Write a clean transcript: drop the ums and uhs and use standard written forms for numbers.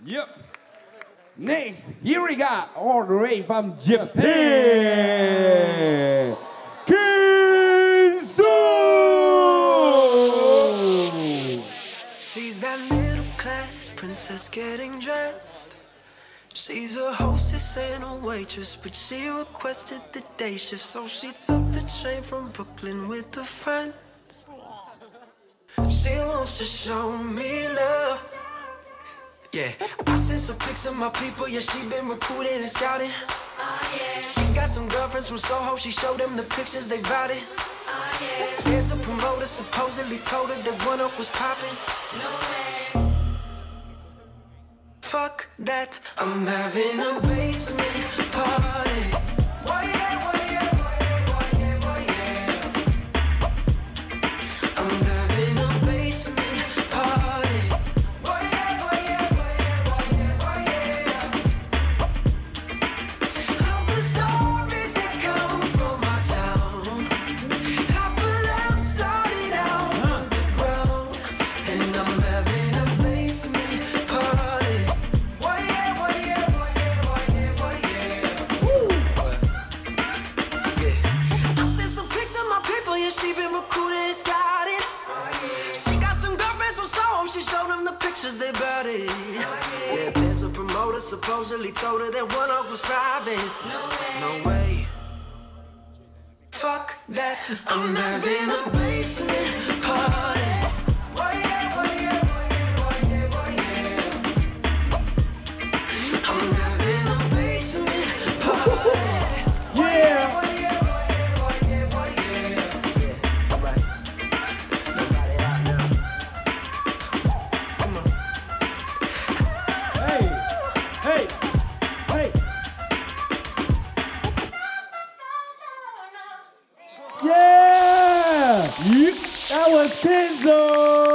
Yep. Next, here we got all the way from Japan, Kinsu. She's that middle class princess getting dressed. She's a hostess and a waitress, but she requested the day shift, so she took the train from Brooklyn with her friends. She wants to show me love. Yeah, I sent some pics of my people, yeah, she been recruiting and scouting. She got some girlfriends from Soho, she showed them the pictures, they vouted. There's a promoter supposedly told her that one up was popping. No way. Fuck that, I'm having a basement party. Why yeah, why yeah, why yeah, why yeah, why yeah. I'm having a basement party. Why yeah, why yeah, why yeah, why yeah, why yeah. Love the stories that come from my town. Half of them started out underground, and I'm having a basement party. Why yeah, why yeah, why yeah, why yeah, why yeah. Woo. Yeah. I sent some pics of my people, yeah, she been recruited and scouted. She got some girlfriends from Soho, she showed them the pictures, they bout it. Yeah, there's a promoter supposedly told her that one up was private. No way. Fuck that, I'm having a basement party. Why yeah, why yeah, why yeah, why yeah, why yeah. I'm having a basement party. Yeah. Why yeah, why yeah, why yeah, why yeah. Yeah, alright. Now got it out now. Come on. Hey, hey, hey. Yeah. That was Kenzo.